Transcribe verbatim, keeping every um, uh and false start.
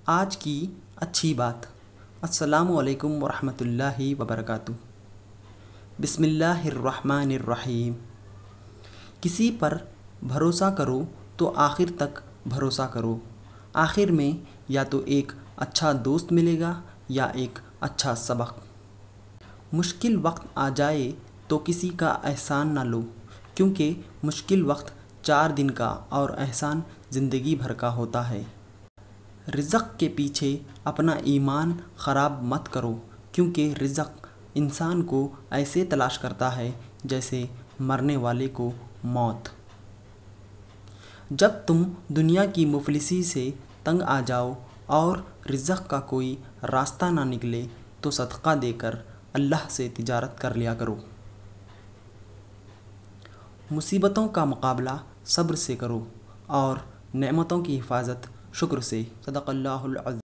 آج کی اچھی بات۔ السلام علیکم ورحمۃ اللہ وبرکاتہ۔ بسم اللہ الرحمن الرحیم۔ کسی پر بھروسہ کرو تو آخر تک بھروسہ کرو، آخر میں یا تو ایک اچھا دوست ملے گا یا ایک اچھا سبق۔ مشکل وقت آ جائے تو کسی کا احسان نہ لو، کیونکہ مشکل وقت چار دن کا اور احسان زندگی بھر کا ہوتا ہے۔ رزق کے پیچھے اپنا ایمان خراب مت کرو، کیونکہ رزق انسان کو ایسے تلاش کرتا ہے جیسے مرنے والے کو موت۔ جب تم دنیا کی مفلسی سے تنگ آ جاؤ اور رزق کا کوئی راستہ نہ نکلے تو صدقہ دے کر اللہ سے تجارت کر لیا کرو۔ مصیبتوں کا مقابلہ صبر سے کرو اور نعمتوں کی حفاظت شکر سے۔ صدق اللہ العظیم۔